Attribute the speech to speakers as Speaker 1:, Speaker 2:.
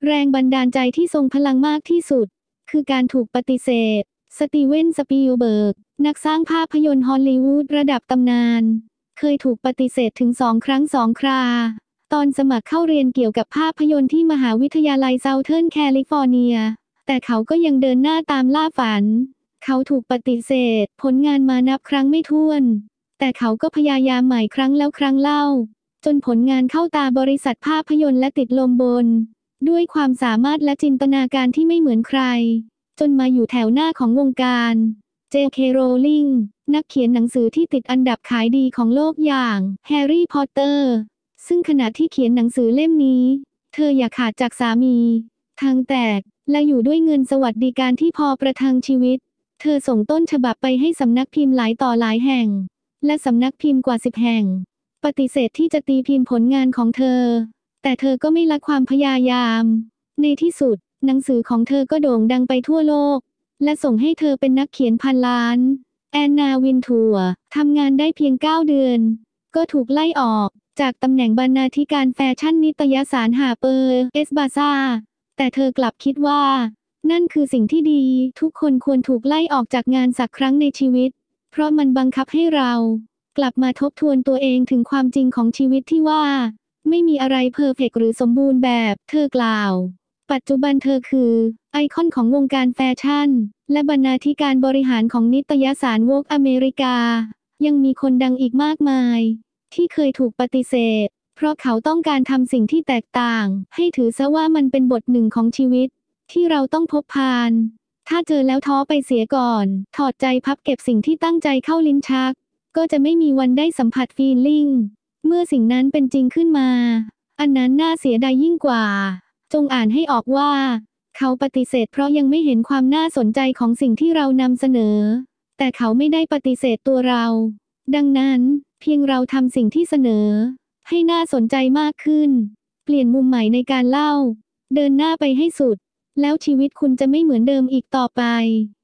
Speaker 1: แรงบันดาลใจที่ทรงพลังมากที่สุดคือการถูกปฏิเสธสตีเวนสปีลเบิร์กนักสร้างภาพยนตร์ฮอลลีวูดระดับตำนานเคยถูกปฏิเสธถึง2 ครั้ง2 คราตอนสมัครเข้าเรียนเกี่ยวกับภาพยนตร์ที่มหาวิทยาลัยเซาเทิร์นแคลิฟอร์เนียแต่เขาก็ยังเดินหน้าตามล่าฝันเขาถูกปฏิเสธผลงานมานับครั้งไม่ถ้วนแต่เขาก็พยายามใหม่ครั้งแล้วครั้งเล่าจนผลงานเข้าตาบริษัทภาพยนตร์และติดลมบนด้วยความสามารถและจินตนาการที่ไม่เหมือนใครจนมาอยู่แถวหน้าของวงการ J.K. Rowling นักเขียนหนังสือที่ติดอันดับขายดีของโลกอย่างแฮร์รี่พอตเตอร์ซึ่งขณะที่เขียนหนังสือเล่มนี้เธออย่าขาดจากสามีทางแตกและอยู่ด้วยเงินสวัสดิการที่พอประทังชีวิตเธอส่งต้นฉบับไปให้สำนักพิมพ์หลายต่อหลายแห่งและสำนักพิมพ์กว่า10 แห่งปฏิเสธที่จะตีพิมพ์ผลงานของเธอแต่เธอก็ไม่ละความพยายามในที่สุดหนังสือของเธอก็โด่งดังไปทั่วโลกและส่งให้เธอเป็นนักเขียนพันล้านแอนนาวินทัวร์ทำงานได้เพียง9 เดือนก็ถูกไล่ออกจากตำแหน่งบรรณาธิการแฟชั่นนิตยสารฮาร์เปอร์เอสบาซาแต่เธอกลับคิดว่านั่นคือสิ่งที่ดีทุกคนควรถูกไล่ออกจากงานสักครั้งในชีวิตเพราะมันบังคับให้เรากลับมาทบทวนตัวเองถึงความจริงของชีวิตที่ว่าไม่มีอะไรเพอร์เฟกต์หรือสมบูรณ์แบบเธอกล่าวปัจจุบันเธอคือไอคอนของวงการแฟชั่นและบรรณาธิการบริหารของนิตยสารโวกอเมริกายังมีคนดังอีกมากมายที่เคยถูกปฏิเสธเพราะเขาต้องการทำสิ่งที่แตกต่างให้ถือซะว่ามันเป็นบทหนึ่งของชีวิตที่เราต้องพบผ่านถ้าเจอแล้วท้อไปเสียก่อนถอดใจพับเก็บสิ่งที่ตั้งใจเข้าลิ้นชักก็จะไม่มีวันได้สัมผัสฟีลลิ่งเมื่อสิ่งนั้นเป็นจริงขึ้นมาอันนั้นน่าเสียดายยิ่งกว่าจงอ่านให้ออกว่าเขาปฏิเสธเพราะยังไม่เห็นความน่าสนใจของสิ่งที่เรานำเสนอแต่เขาไม่ได้ปฏิเสธตัวเราดังนั้นเพียงเราทำสิ่งที่เสนอให้น่าสนใจมากขึ้นเปลี่ยนมุมใหม่ในการเล่าเดินหน้าไปให้สุดแล้วชีวิตคุณจะไม่เหมือนเดิมอีกต่อไป